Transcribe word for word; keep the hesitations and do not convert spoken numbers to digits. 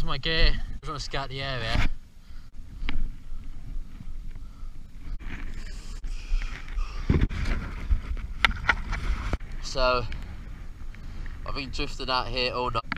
there's my gear. I just want to scout the area. So I've been drifting out here all night.